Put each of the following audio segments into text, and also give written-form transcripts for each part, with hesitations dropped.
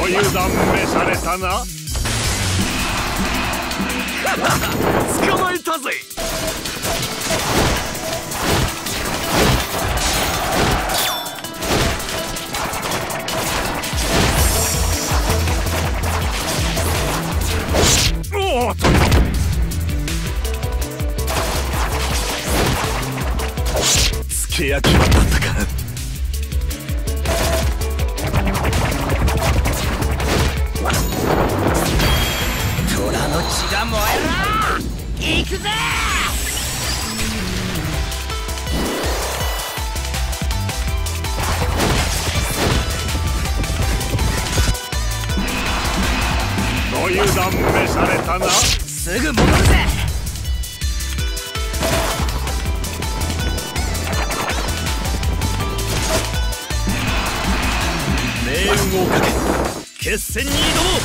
油断召されたな。捕まえたぜ。おっと、付け焼き場だったか。 虎の血が燃えろ。行くぜ。 ご油断召されたな。 すぐ戻るぜ。 命運をかけ決戦に挑もう。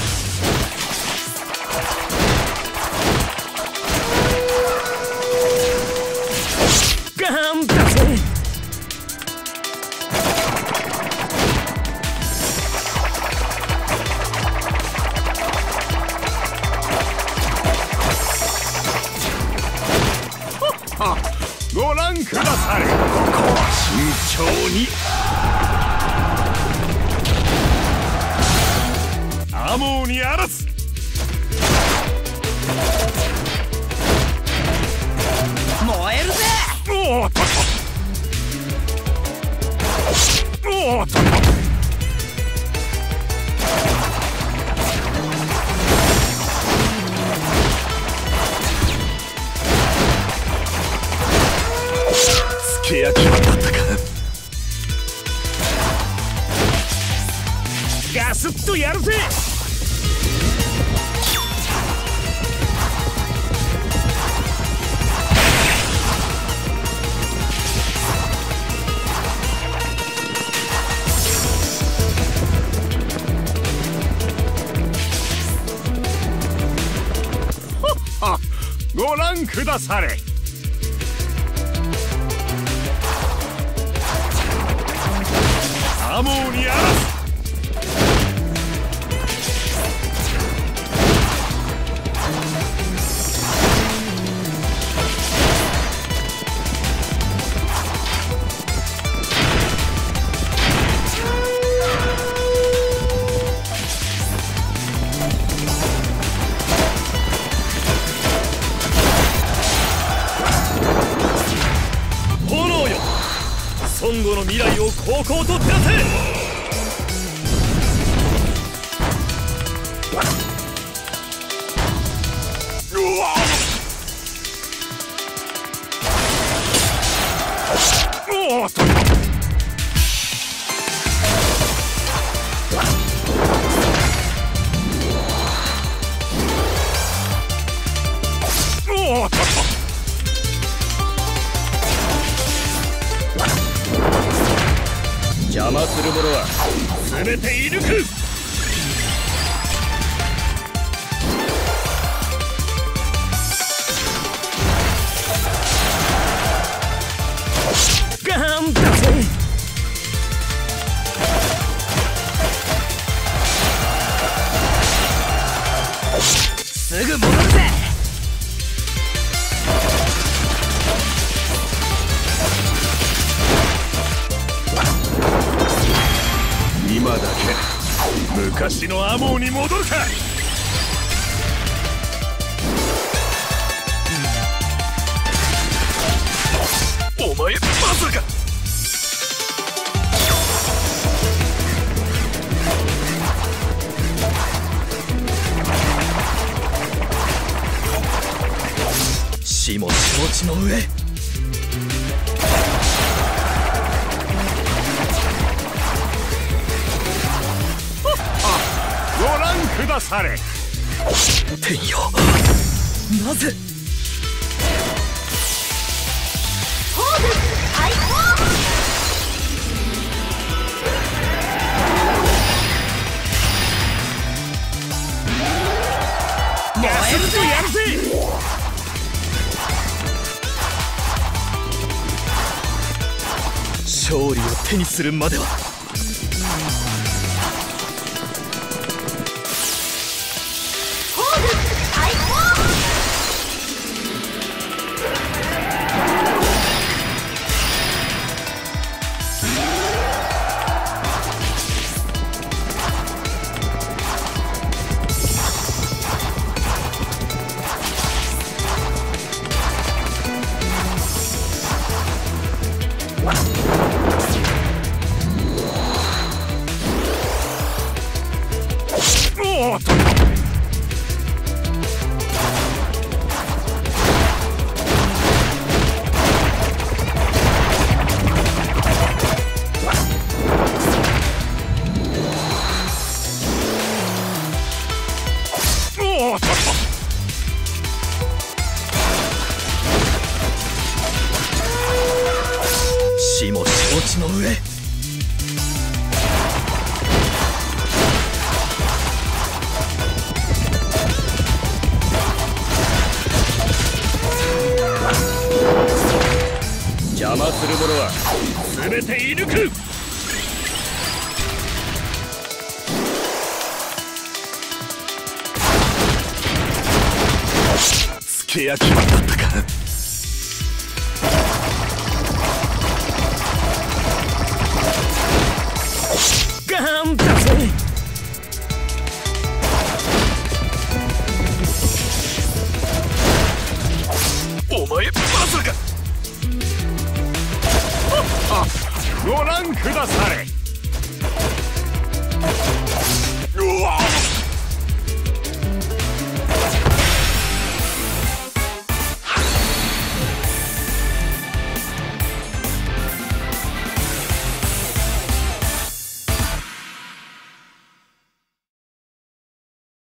頑張って。 ご覧くだされ。ここは慎重に。アモーにあらず。 燃えるぜ。 おっとっと、おっとっと、付け焼き場だったか。ガスッとやるぜ。ご覧くだされ。アモーにあらず。炎よ、孫悟の未来をこうこうと照らせ。おっと、おっと、邪魔する者は全て射抜く。 頑張って。すぐ戻るぜ。 今だけ昔のアモーに戻るか。お前まさか。 しも承知の上。 ご覧くだされ。 天よ、なぜ。 燃えるぜ。やるぜ。 勝利を手にするまでは。 おっと死も承知の上。邪魔する者は全て射抜く。付け焼き場だったか。ガンだぜ。お前まさか。ご覧くだされ。